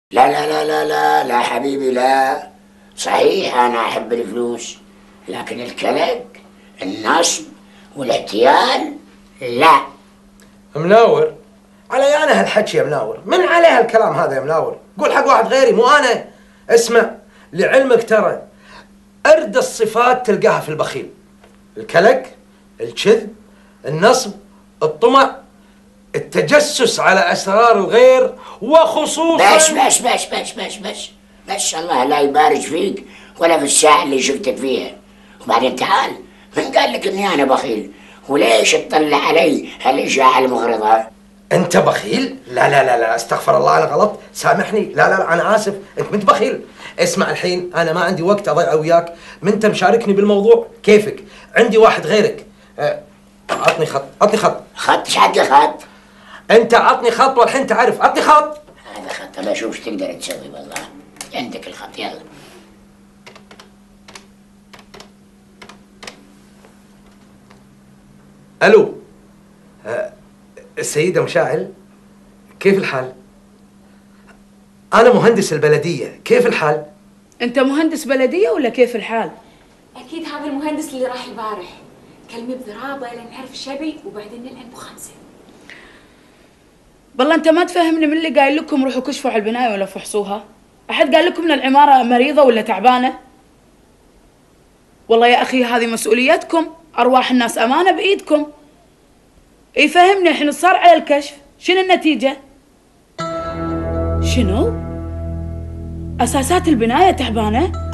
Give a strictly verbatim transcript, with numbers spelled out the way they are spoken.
لا لا لا لا لا لا حبيبي لا. صحيح أنا أحب الفلوس، لكن الكلك، النصب والاحتيال لا. مناور علي انا هالحكي يا مناور، من عليه هالكلام هذا يا مناور؟ قول حق واحد غيري مو انا. اسمع لعلمك ترى ارد الصفات تلقاها في البخيل: الكلك، الكذب، النصب، الطمع، التجسس على اسرار الغير، وخصوصا بس بس بس بس بس بس بس الله لا يبارك فيك ولا في الساعة اللي شفتك فيها. وبعدين تعال، من قال لك اني انا بخيل؟ وليش تطلع علي هالاشاعة المغرضة؟ انت بخيل؟ لا لا لا لا استغفر الله، انا غلط، سامحني. لا لا لا انا اسف، انت مانت بخيل. اسمع الحين انا ما عندي وقت اضيع وياك، ما انت مشاركني بالموضوع كيفك، عندي واحد غيرك. أه، عطني خط، عطني خط. خط؟ ايش حق خط؟ انت عطني خط والحين تعرف، عطني خط. هذا خط، الله شوف ايش تقدر تسوي. والله عندك الخط، يلا. الو، أه السيدة مشاعل، كيف الحال؟ انا مهندس البلدية، كيف الحال؟ انت مهندس بلدية ولا كيف الحال؟ اكيد هذا المهندس اللي راح البارح، كلمي بضرابه لين نعرف الشبي وبعدين نلعن بخمسه. والله انت ما تفهمني من اللي قايل لكم روحوا كشفوا على البنايه ولا فحصوها؟ احد قال لكم ان العماره مريضه ولا تعبانه؟ والله يا اخي هذه مسؤوليتكم، ارواح الناس امانه بايدكم. اي فهمني، الحين صار على الكشف، شنو النتيجه؟ شنو؟ اساسات البنايه تعبانه؟